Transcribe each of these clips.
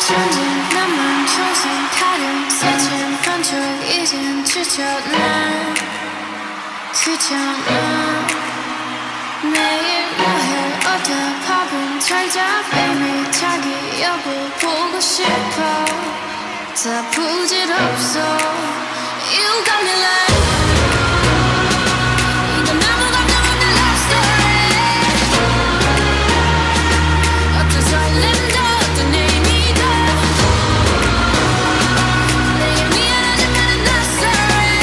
천진 나만 평생 가령 새침 반쪽 이젠 지쳤나 귀찮아 매일 뭐해 어디야 밥은 잘자 매일 자기 여보 보고 싶어 다 부질없어 You got me like 이건 아무것도 없는 love story 어떤 설렘도 어떤 의미도 내게 미안하지만 I'm not sorry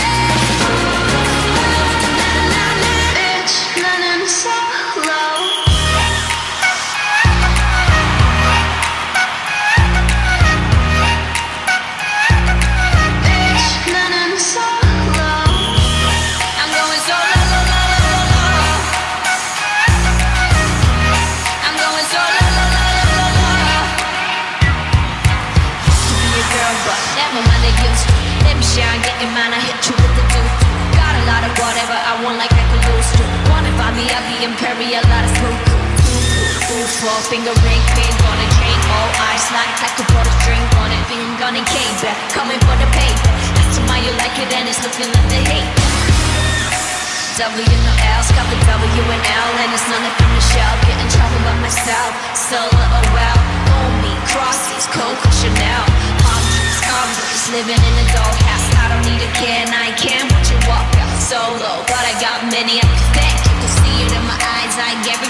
Bitch 나는 solo I hit you with the do. Got a lot of whatever I want, like I could lose to. Wanna find me, I'll be imperial, lot of smooth. Ooh, four finger ring, pin on a chain, all eyes like a bought a string on it. Being gone and came back, coming for the paper. That's why you like it and it's looking like the hate. W no L's, got the W and L, and it's none from the shell. Get in trouble by myself, solo, oh well. On me, crosses, Coco Chanel. Living in a doghouse, I don't need a can, I can't watch you walk out solo. But I got many, I thank you can see it in my eyes, I gave